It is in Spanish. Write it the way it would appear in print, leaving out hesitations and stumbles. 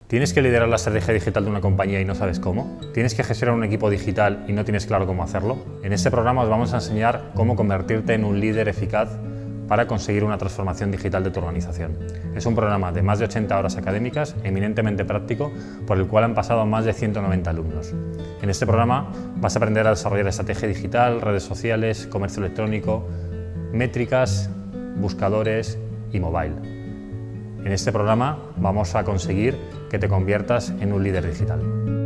¿Tienes que liderar la estrategia digital de una compañía y no sabes cómo? ¿Tienes que gestionar un equipo digital y no tienes claro cómo hacerlo? En este programa os vamos a enseñar cómo convertirte en un líder eficaz para conseguir una transformación digital de tu organización. Es un programa de más de 80 horas académicas, eminentemente práctico, por el cual han pasado más de 190 alumnos. En este programa vas a aprender a desarrollar estrategia digital, redes sociales, comercio electrónico, métricas, buscadores y mobile. En este programa vamos a conseguir que te conviertas en un líder digital.